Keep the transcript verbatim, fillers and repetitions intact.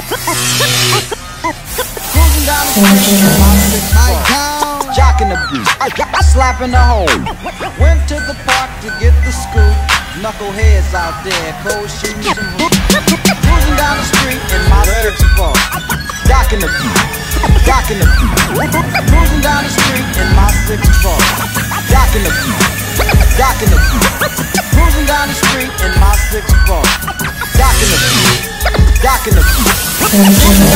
Cruising down the street in my six four, jocking the beat, slapping the hole. Went to the park to get the scoop. Knuckleheads out there, cold shoes and hoops. Cruising down the street in my six four, jocking the beat, jocking the beat. Cruising down the street in my six four, jocking the beat, jocking the beat. Cruising down the street in my six four, jocking the beat, jocking the beat.